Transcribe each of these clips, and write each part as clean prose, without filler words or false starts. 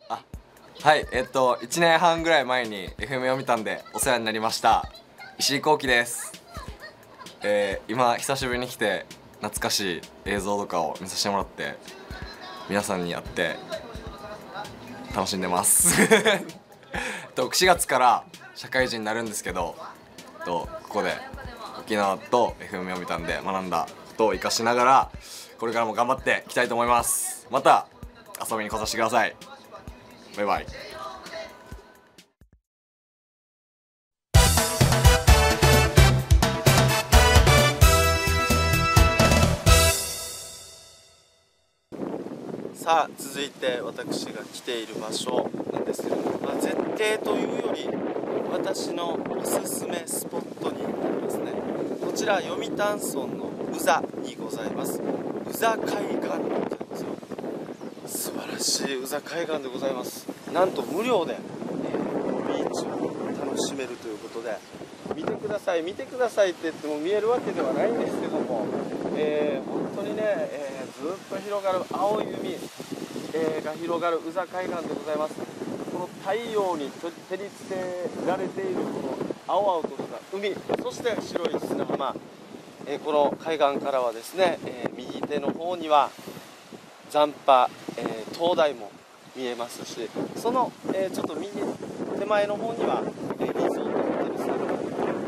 あ、はい、1年半ぐらい前に FM を見たんでお世話になりました石井幸喜です。今久しぶりに来て懐かしい映像とかを見させてもらって皆さんに会って楽しんでます4月から社会人になるんですけど、ここで沖縄と FM を見たんで学んだことを生かしながらこれからも頑張っていきたいと思います。また遊びに来させてください。バイバイ。 さあ続いて私が来ている場所なんですけれども、絶景というより私のおすすめスポットになりますね。こちら読谷村の宇座にございます宇座海岸でございますよ。素晴らしい宇座海岸でございます。なんと無料で、ビーチを楽しめるということで、見てください見てくださいって言っても見えるわけではないんですけども、本当にね、ずっと広がる青い海、が広がる宇座海岸でございます。この太陽に照りつけられているこの青々とした海、そして白い砂浜、この海岸からはですね、右手の方には残波、灯台も見えますし、その、ちょっと右手前の方には、リゾートホテルさんが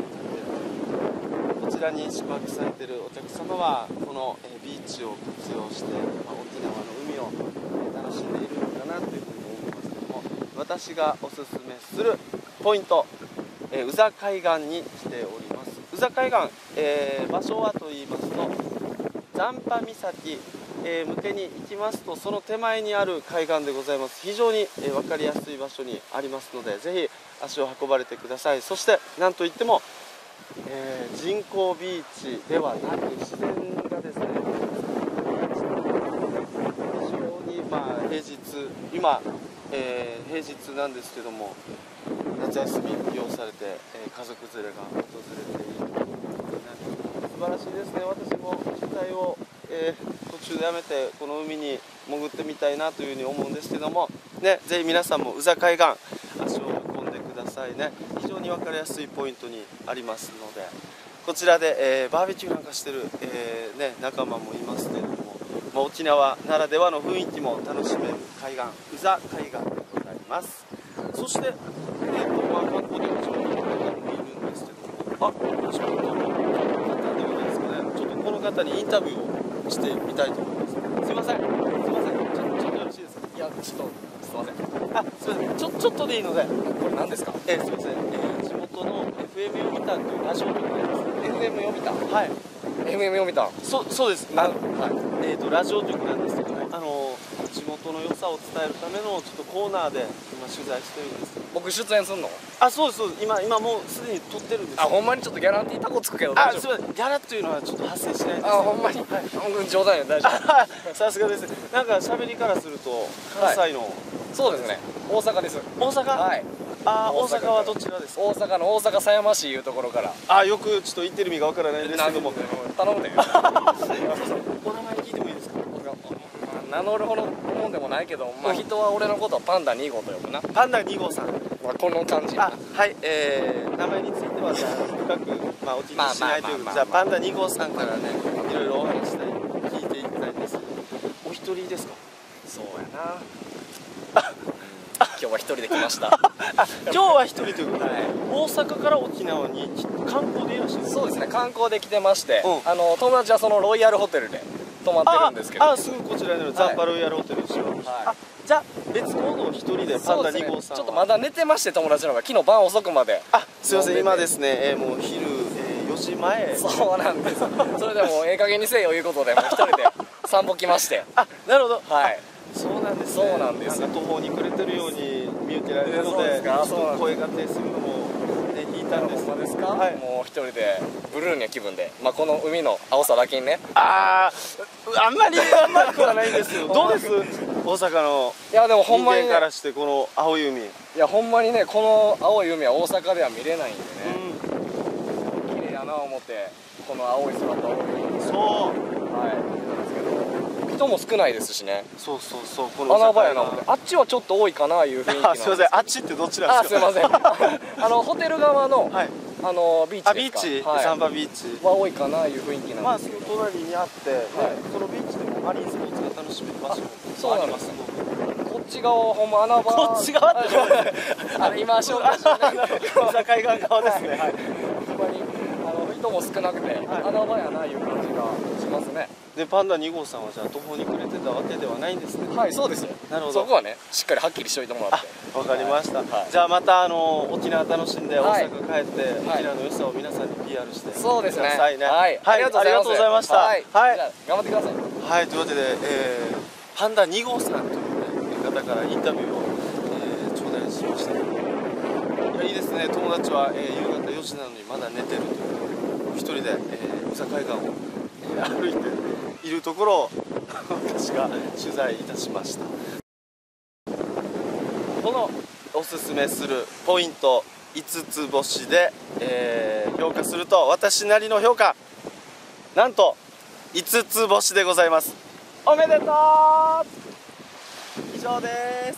こちらに宿泊されているお客様はこの、ビーチを活用して、沖縄の海を、楽しんでいるのかなというふうに思いますけども、私がおすすめするポイント、宇座海岸に来ております。宇座海岸、場所はと言いますと残波岬向けに行きますと、その手前にある海岸でございます。非常に分かりやすい場所にありますので、ぜひ足を運ばれてください。そしてなんといっても、人工ビーチではなく自然がですね、非常に平日今、平日なんですけども、夏休み利用されて、家族連れが訪れているということで、素晴らしいですね。私も取材を途中でやめてこの海に潜ってみたいなというふうに思うんですけども、ね、ぜひ皆さんも宇座海岸足を運んでくださいね。非常に分かりやすいポイントにありますので、こちらで、バーベキューなんかしてる、仲間もいますけれども、沖縄ならではの雰囲気も楽しめる海岸、宇座海岸でございます。そして、観光では地元の方もいるんですけども、地元の方ではないですかね。ちょっとこの方にインタビューをしてみたいと思います。すいません、ちょっとよろしいですか。いや、ちょっとすいません。すいません、ちょっとでいいので。これ何ですか。すいません、地元の FM 読谷というラジオ局があります。FM 読谷。はい。FM 読谷。そうです。はい。ラジオ局なんですけども、地元の良さを伝えるためのちょっとコーナーで今取材してるんです。 僕出演すんの？ そうです。今もうすでに撮ってるんです。 ほんまにちょっとギャランティータコつくけどすいません、ギャラっていうのはちょっと発生しないです。 ほんまに。はい、冗談よ、大丈夫。 さすがです。なんか喋りからすると関西の、 そうですね、大阪です。 大阪。はい。大阪はどちらですか。 大阪の大阪狭山市いうところから。 よくちょっと行ってる意味がわからないんですけども、 頼むで。 お名前聞いてもいいですか。 名乗るほどもんでもないけど、人は俺のことはパンダ2号と呼ぶな。 パンダ2号さん。 この感じ。 はい。名前についてはじゃあ深くお聞きしないということで、じゃあパンダ2号さんからね、いろいろお話したい、聞いていきたいんですけど、お一人ですか。 そうやな。今日は一人で来ました。 今日は一人ということで、大阪から沖縄に観光でいらっしゃる。 そうですね、観光で来てまして、友達はそのロイヤルホテルで泊まってるんですけど、 すぐこちらにある残波ロイヤルホテルですよ。じゃあ別行動一人でパンダ2号さんはちょっとまだ寝てまして、友達の方が昨日晩遅くまで。 すいません、今ですね、もう昼4時前。 そうなんです。それでも加減にせよいうことでもう一人で散歩来まして。 なるほど。 はい、 そうなんですね。そうなんです。 途方に暮れてるように見受けられるので、ちょっと声が低するのも引いたんです。 そうですか。もう一人でブルーな気分で、この海の青さだけにね。 あんまりくはないんですけど、どうです大阪の。いやでもほんまに人間からしてこの青い海。 いやほんまにね、この青い海は大阪では見れないんでね。綺麗やな思って、この青い空と青い海。 そう。 なんですけど、 人も少ないですしね。 そうそうそう、この穴場やな思って、あっちはちょっと多いかないう雰囲気なんです。 すいません、あっちってどちらですか？ すいませんホテル側の、 はい、 ビーチですか。 ビーチ、 はい、 サンバビーチは多いかないう雰囲気なんですけど、 隣にあって、そのビーチでもマリンスポーツが楽しめる場所そうなんですね。こっち側はほんま穴場。 こっち側って今紹介してね海岸側ですね。はい、 ほんまに人も少なくて穴場やないう感じがしますね。 でパンダ2号さんはじゃあ途方に暮れてたわけではないんですね。 はい、そうですよ。 なるほど、 そこはねしっかりはっきりしといてもらって。 わかりました、 はい、 じゃあまた沖縄楽しんで大阪帰って、 はい、 沖縄の良さを皆さんに PR してくださいね。 そうですね。 はい、 はい、 ありがとうございました。 はい、 はい、 じゃあ頑張ってください。 はい、というわけで、パンダ2号さんという、ね、方からインタビューを、頂戴しました。いや、いいですね。友達は、夕方4時なのにまだ寝てるということで、一人で、宇佐海岸を、歩いているところを私が取材いたしました。このおすすめするポイント5つ星で、評価すると、私なりの評価なんと5つ星でございます。おめでとう。以上です。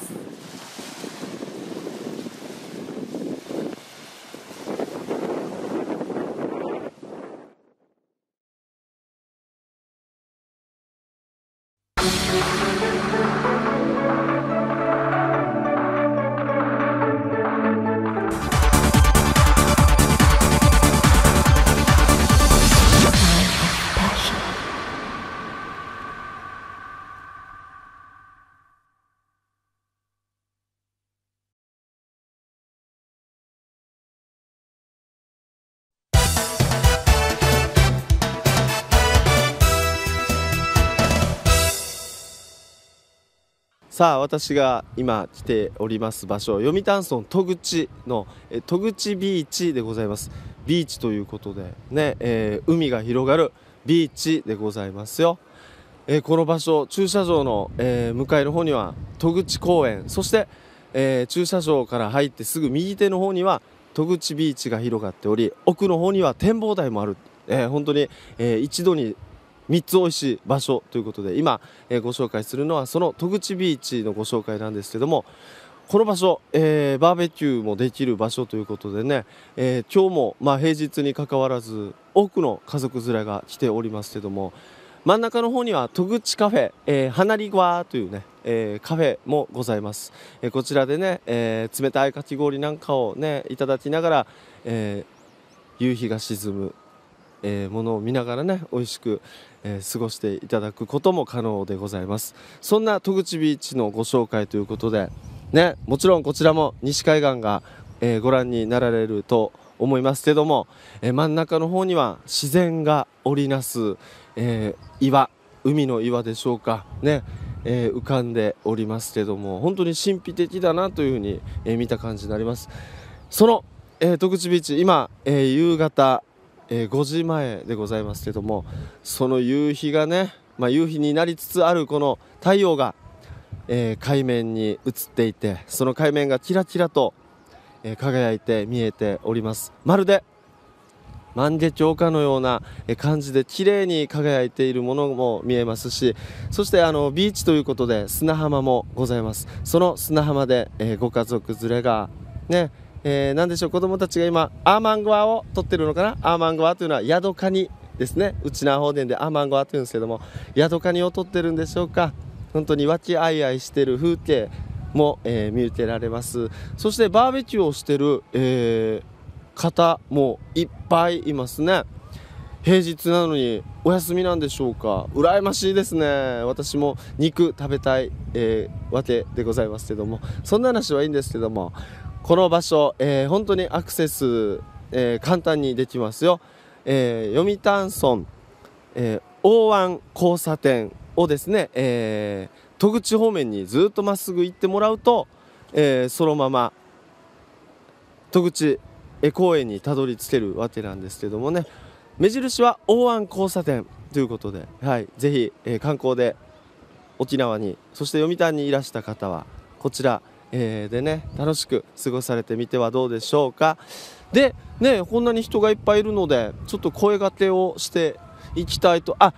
さあ、私が今来ております場所、読谷村戸口の戸口ビーチでございます。ビーチということでね、海が広がるビーチでございますよ。この場所、駐車場の、向かいの方には戸口公園、そして、駐車場から入ってすぐ右手の方には戸口ビーチが広がっており、奥の方には展望台もある、本当に、一度に3つ美味しい場所ということで、今、ご紹介するのはその戸口ビーチのご紹介なんですけども、この場所、バーベキューもできる場所ということでね、今日も、平日にかかわらず多くの家族連れが来ておりますけども、真ん中の方には戸口カフェ、花りごわというね、カフェもございます。こちらでね、冷たいかき氷なんかをねいただきながら、夕日が沈むものを見ながらね美味しく、過ごしていただくことも可能でございます。そんな戸口ビーチのご紹介ということでね、もちろんこちらも西海岸が、ご覧になられると思いますけども、真ん中の方には自然が織りなす、岩、海の岩でしょうかね、浮かんでおりますけども、本当に神秘的だなというふうに、見た感じになります。その、戸口ビーチ今、夕方5時前でございますけども、その夕日がね、夕日になりつつあるこの太陽が、海面に映っていて、その海面がキラキラと、輝いて見えております。まるで万華鏡かのような感じで綺麗に輝いているものも見えますし、そしてビーチということで砂浜もございます。その砂浜で、ご家族連れがね、なんでしょう、子供たちが今アーマンゴアを取ってるのかな。アーマンゴアというのはヤドカニですね。うちな方言でアーマンゴアというんですけども、ヤドカニを取ってるんでしょうか。本当に和気あいあいしてる風景も、見受けられます。そしてバーベキューをしてる、方もいっぱいいますね。平日なのにお休みなんでしょうか。羨ましいですね。私も肉食べたい、わけでございますけども、そんな話はいいんですけども、この場所、本当にアクセス、簡単にできますよ。読谷村、大湾交差点をですね、戸口方面にずっとまっすぐ行ってもらうと、そのまま戸口公園にたどり着けるわけなんですけどもね、目印は大湾交差点ということで、はい、ぜひ、観光で沖縄に、そして読谷にいらした方はこちら、でね楽しく過ごされてみてはどうでしょうか。でね、こんなに人がいっぱいいるのでちょっと声掛けをしていきたいと。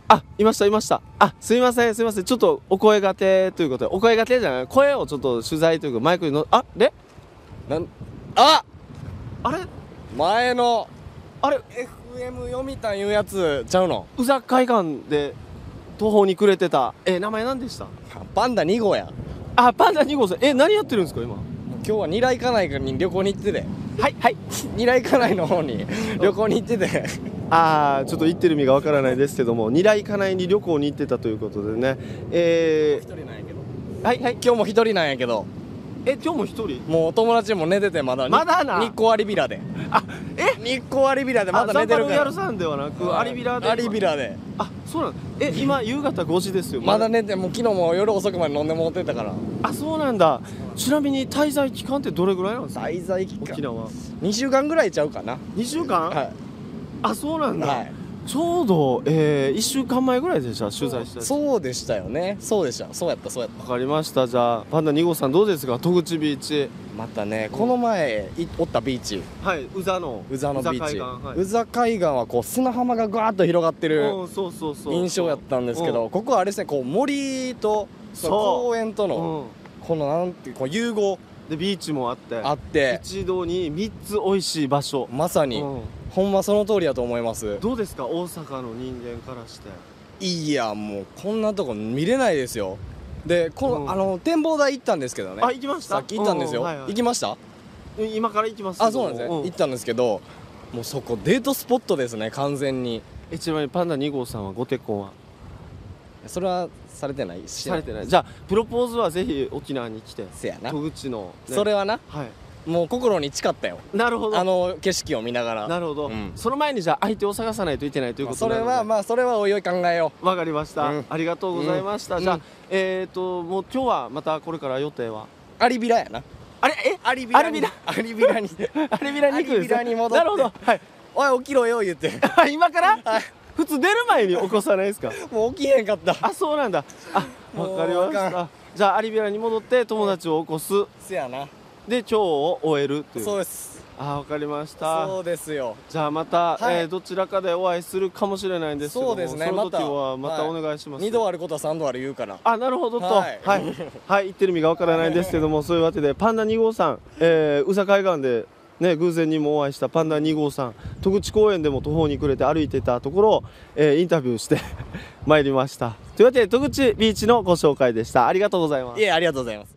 あ、いましたいました。あ、すいませんすいません、ちょっとお声がけということで、お声がけじゃない、声をちょっと取材というかマイクにの、あれああれ前のあれ FM 読谷いうやつちゃうの？ 宇佐海岸で途方に暮れてた、名前何でした？ パンダ2号や。 あ、パンダ2号さん、何やってるんですか今？ 今日は二来家内に旅行に行ってて、 はいはい。 二来家内の方に旅行に行っててあー、ちょっと言ってる意味がわからないですけども、二来家内に旅行に行ってたということでね、 一人なんやけど、 はいはい。 今日も一人なんやけど、 今日も一人？ もう友達も寝てて、まだな日光アリビラで、 あ、 日光アリビラでまだ寝てるから。 ザンパロイヤルさんではなく、アリビラで。 アリビラであ、そうなんだ。今夕方5時ですよ。 まだ寝て、もう昨日も夜遅くまで飲んでもってたから。 あ、そうなんだ。ちなみに滞在期間ってどれぐらいなんですか？ 滞在期間沖縄 2週間ぐらいちゃうかな。 2週間？ はいあ、そうなんだ。 はいちょうど、1週間前ぐらいでした取材した。 そうでしたよね。そうでした。そうやったそうやった。 わかりました。じゃあパンダ2号さんどうですか？戸口ビーチ。 またね、この前おったビーチ、 はい、宇佐の宇佐のビーチ、 宇佐海岸、はい、 宇佐海岸はこう砂浜がガーッと広がってるそうそうそう印象やったんですけど、ここはあれですね、こう森とその公園とのこのなんていうこう融合でビーチもあってあって、 一度に3つ美味しい場所。 まさにほんまその通りだと思います。 どうですか大阪の人間からして？ いやもうこんなとこ見れないですよ。でこの展望台行ったんですけどね。 あ、行きました。 さっき行ったんですよ。行きました？ 今から行きます。 あ、そうなんですね。行ったんですけど、もうそこデートスポットですね、完全に。 ちなみにパンダ2号さんはご結婚は？ それはされてない？ されてない。じゃあプロポーズはぜひ沖縄に来て。 せやな。 戸口のそれはな、 はい、 もう心に誓ったよ。 なるほど。 あの景色を見ながら。 なるほど、その前にじゃあ相手を探さないといけないということそれはまあそれはおいおい考えよう。わかりました、ありがとうございました、じゃあもう今日はまたこれから予定は？ アリビラやな。 あれアリビラにアリビラに行くんですね。 アリビラに戻って。 なるほど、はい。 おい起きろよ言って今から、 はい、 普通出る前に起こさないですか？ もう起きへんかった。 あ、そうなんだ。あ、わかりました。じゃあアリビラに戻って友達を起こす。 せやな。 で今日を終えるという。 そうです。 あ、わかりました。 そうですよ。 じゃあまた、どちらかでお会いするかもしれないんですけども、 そうですね、 その時はまたお願いします。 2度あることは3度ある言うから。 あ、なるほどと、はいはい、言ってる意味がわからないんですけども、そういうわけでパンダ2号さん、宇佐海岸でね、偶然にもお会いしたパンダ2号さん、戸口公園でも途方に暮れて歩いてたところを、インタビューしてまいりました。というわけで戸口ビーチのご紹介でした。ありがとうございます。 いえ、ありがとうございます。